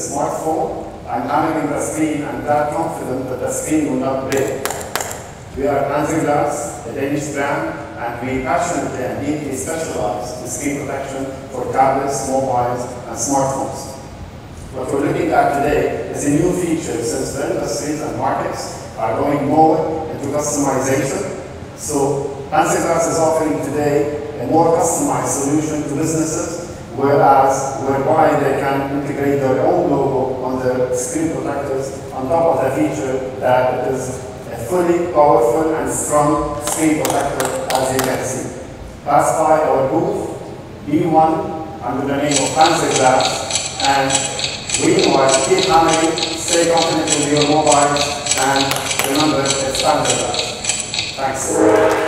smartphone, I'm handling the screen, I'm that confident that the screen will not break. We are Panzerglas, a Danish brand, and we passionately and deeply specialize in screen protection for tablets, mobiles, and smartphones. What we're looking at today is a new feature since the industries and markets are going more into customization. So Panzerglas is offering today a more customized solution to businesses, whereby they can integrate their own logo on their screen protectors on top of the feature that it is a fully powerful and strong screen protector, as you can see. Pass by our booth, B1, under the name of Panzerglas, and meanwhile, keep hammering, stay confident with your mobiles, and remember, it's Panzerglas. Thanks.